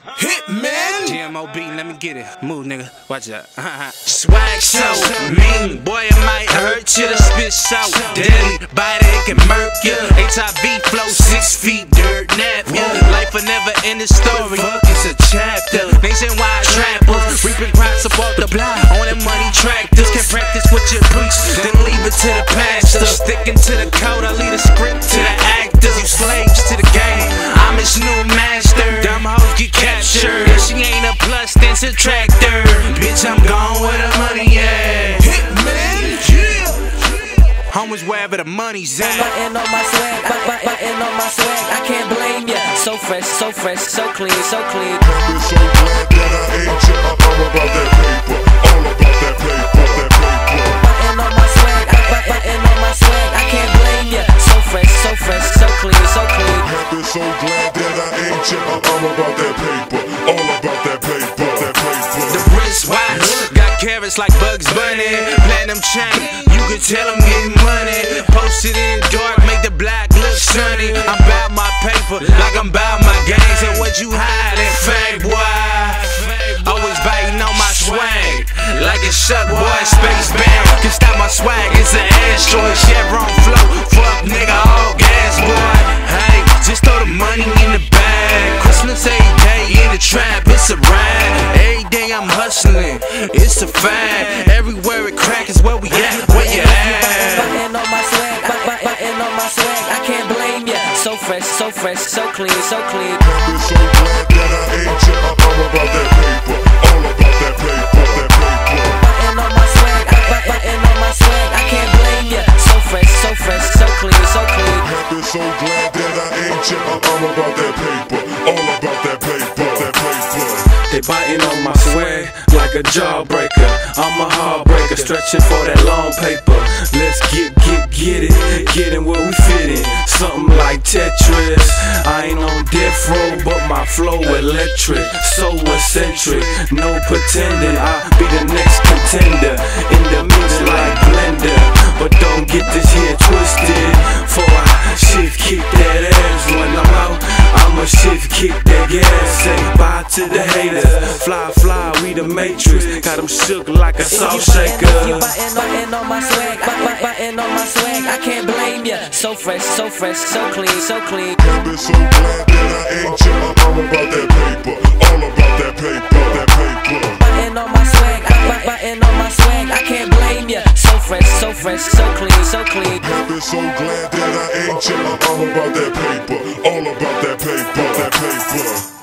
Hitman. GMOB, let me get it. Move, nigga. Watch that. Swag so mean, boy, it might hurt you to spit so deadly. Body it can murk ya. HIV flow 6 feet, dirt nap ya. Life will never end the story. Fuck, it's a chapter. Nationwide trappers, reaping crops up off the block. On them money tractors, can practice what you preach, then leave it to the pastor. Sticking to the code, I lead a script to the actors. You slaves to the game, I'm his new master. Dumb hoes get captured. If she ain't a plus, then subtract her. Bitch, I'm gone where the money at. Hitman, yeah. Homies wherever the money's at. Button on my swag, button on my swag. I can't blame ya. So fresh, so clean, so clean. I'm so glad that I ain't you. I'm about that paper, all about that paper, that paper. Button on my swag, button on my swag. I can't blame ya. So fresh, so clean, so clean. I'm so glad that I ain't you. I'm about that paper, all about that paper, that paper. The wristwatch got carrots like Bugs Bunny. Platinum chain, you can tell I'm getting money. Posted in dark, make the black look sunny. I'm bout my paper like I'm bout my games. And what you hiding, fake boy? Always biting on my swag like a shut boy. Space bound, can stop my swag. It's an asteroid, Chevron flow. Fuck nigga, all gas boy. Hey, just throw the money in the bag. Christmas every day in the trap, it's a ride. Every day I'm hustling, it's a fact. Everywhere it crack is where we at, where you at. Button on my swag, button on my swag. I can't blame ya. So fresh, so clean, so clean. I'm so glad that I ain't you. I'm about that paper, all about that paper, that paper. Button on my swag, button on my swag. I can't blame ya. So fresh, so clean, so clean. I'm so glad that I ain't you. I'm about that paper, all about that paper, that paper. They biting on my swag like a jawbreaker. I'm a heartbreaker, stretching for that long paper. Let's get it, getting where we fit in. Something like Tetris. I ain't on death row, but my flow electric, so eccentric. No pretending, I'll be the next contender. In the mix like blender, but don't get this here twisted. For I shift kick that ass when I'm out. I'ma shift kick that gas. Say bye to the haters. Fly, we the matrix. Got them shook like a salt shaker. You button on my swag, button on my swag. I can't blame ya. So fresh, so clean, so clean. I'm so glad that I ain't you. I'm about that paper, all about that paper, that paper. Button on my swag, button on my swag. I can't blame ya. So fresh, so clean, so clean. I'm so glad that I ain't you. I'm about that paper, all about that paper, that paper.